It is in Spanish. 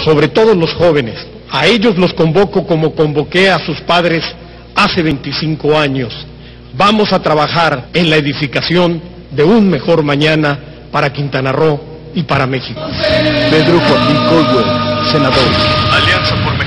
sobre todo los jóvenes. A ellos los convoco como convoqué a sus padres hace 25 años. Vamos a trabajar en la edificación de un mejor mañana para Quintana Roo y para México. Pedro Joaquín Caldwell, senador. Alianza por